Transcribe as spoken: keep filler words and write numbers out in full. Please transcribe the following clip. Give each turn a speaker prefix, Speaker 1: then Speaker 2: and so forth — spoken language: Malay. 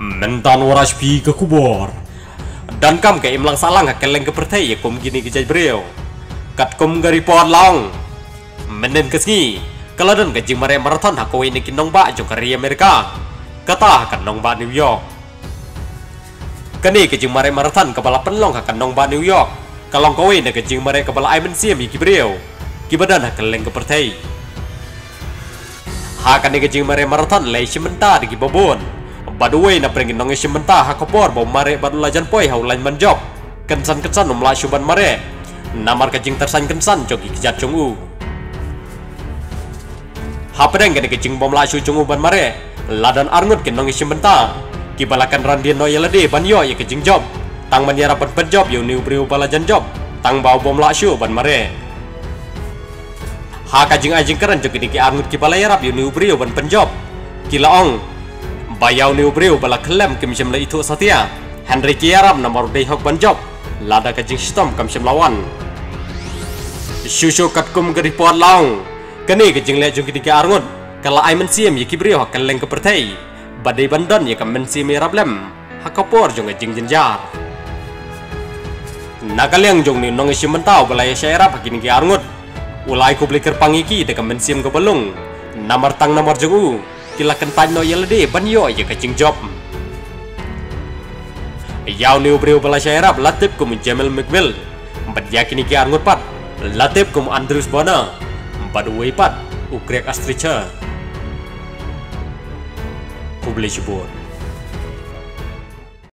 Speaker 1: mentan waras pi ke kubor dan kam ke imlang salang keleng ke pertai ya kum gini ke brio kat kum gari pot long menen keski kalau dan gajing mare marathon hako ini kinong ba jong kari Amerika kata kan nong ba New York kani gajing mare marathon kepala penlong hakan nong ba New York kalau kowe na gajing mare kepala aimen siam iki brio kibadan keleng ke pertai hakan gajing mare marathon lay sementara di bobon baduwe na prengin nong sementara hakopor bom mare badu lajan poi haulan manjob kensan kensan nom la suban mare namar kajing tersan kensan jogi kijat jungu hapedeng gane kajing bom la su jungu ban mare ladan arngut ken nong sementara kibalakan randian no yelade ban yo ye kajing job tang maniara ban penjob yo niu briu balajan job tang bau bom la su ban mare ha kajing ajing keren jogi diki arngut kibalayarap yo niu briu ban penjob kilaong bayau niu briu bala kelem kimsem la itu satia Henry kiarap namar dei hok ban job lada kajing sistem kamsem lawan Shusho katkum gari pot laung kani kajing le jung ketiga arngut kala ai mensiam ye kibrio hak keleng ke pertai badai bandan ye kam mensi merab lem hakapor jung kajing jenjar nakaliang jung ni nong isim mentau balai syairap hakini ki arngut ulai ku blikir pangiki de kam mensiam ke belung namar tang namar jungu kila kentan no ye lede banyo ye kajing job yau ni ubrio balai syairap latip kum Jamel McWill badyakini ki arngut pat latip kum Andrews Bona baduwe pat ukrek astricha publish board